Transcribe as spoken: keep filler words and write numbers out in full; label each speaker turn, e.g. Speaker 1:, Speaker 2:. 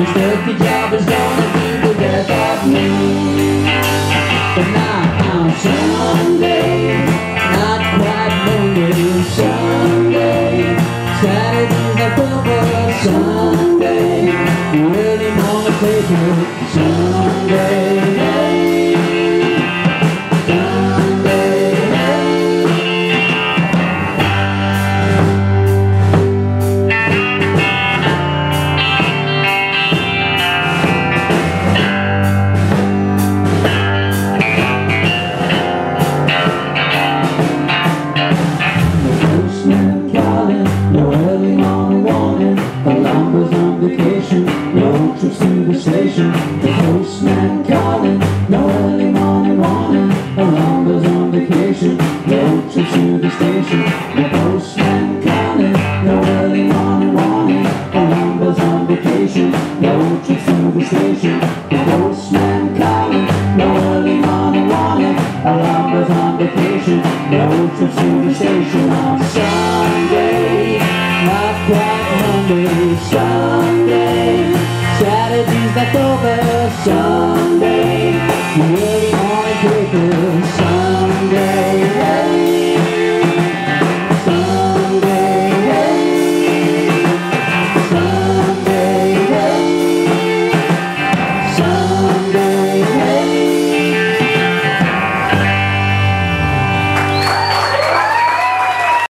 Speaker 1: stuffy job is gonna be the death of me. But now on Sunday, not quite Monday, Sunday, Saturday's like over Sunday, early morning paper, Sunday. No trips to the station, the postman calling. No early morning warning, Columba's on vacation. No trips to the station, the postman calling. No early morning warning, Columba's on vacation. No trips to the station, the postman calling. No early morning warning, Columba's on vacation. No trips to the station on Sunday, not quite Monday.